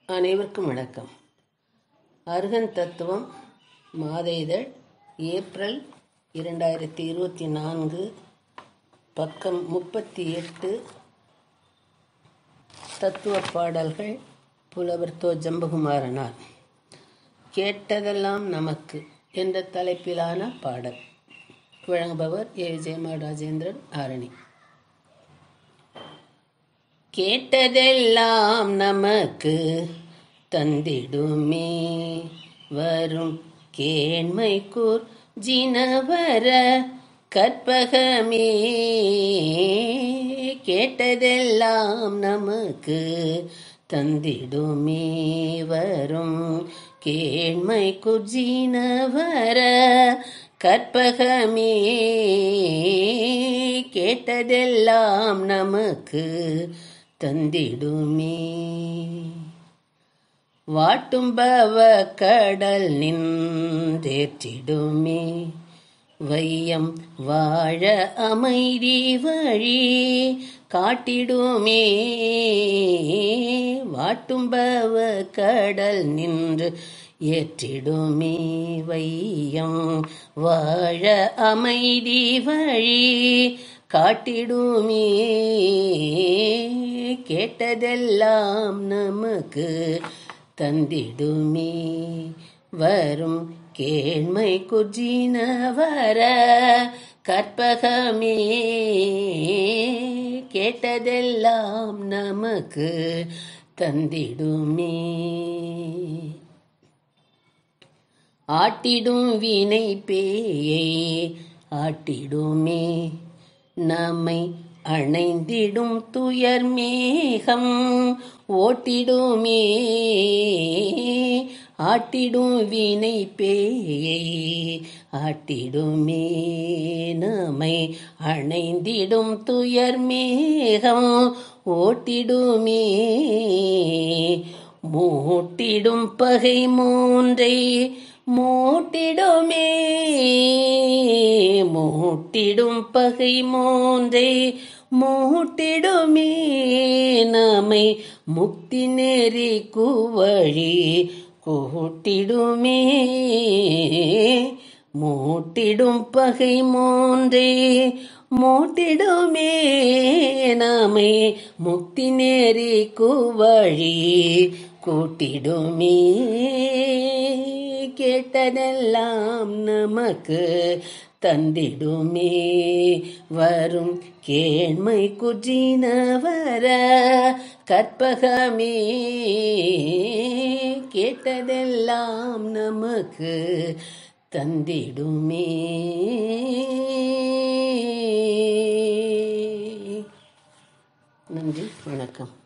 அனைவருக்கும் வணக்கம். அருகன் தத்துவம் மாத இதழ், ஏப்ரல் 2024, பக்கம் 38. தத்துவ பாடல்கள் புலவர் தோ. ஜம்புகுமாரனார். கேட்டதெல்லாம் நமக்கு என்ற தலைப்பிலான பாடல். வழங்குபவர் ஏ. விஜயமா ராஜேந்திரன், ஆரணி. கேட்டதெல்லாம் நமக்கு தந்திடுமே வரும் கேண்மைக்கூர் ஜினவர கற்பகமே. கேட்டதெல்லாம் நமக்கு தந்திடுமே வரும் கேண்மைக்கூர் ஜினவர கற்பகமே. கேட்டதெல்லாம் நமக்கு தந்திடுமே. வாட்டும்பவ கடல் நின்றேற்றிடுமே வையம் வாழ அமைதி வழி காட்டிடுமே. வாட்டும்பவ கடல் நின்று ஏற்றிடுமே வையம் வாழ அமைதி வழி காட்டிடுமே. கேட்டதெல்லாம் நமக்கு தந்திடுமே வரும் கேண்மைக்கூர் ஜினவர கற்பகமே. கேட்டதெல்லாம் நமக்கு தந்திடுமே. ஆட்டிடும் வினை பேயை ஆட்டிடுமே நம்மை அணைந்திடும் துயர் மேகம் ஓட்டிடுமே. ஆட்டிடும் வினை பேயை ஆட்டிடுமே நம்மை அணைந்திடும் துயர் மேகம் ஓட்டிடுமே. மூட்டிடும் பகை மூன்றை மூட்டிடுமே. மூட்டிடும் பகை மூன்றை மூட்டிடுமே நம்மை முக்தி நெறி குவழி கூட்டிடுமே. மூட்டிடும் பகை மூன்றை மூட்டிடுமே நம்மை முக்தி நெறி குவழி கூட்டிடுமே. கேட்டதெல்லாம் நமக்கு தந்திடுமே வரும் கேண்மைக்கூர் ஜினவர கற்பகமே. கேட்டதெல்லாம் நமக்கு தந்திடுமே. நன்றி, வணக்கம்.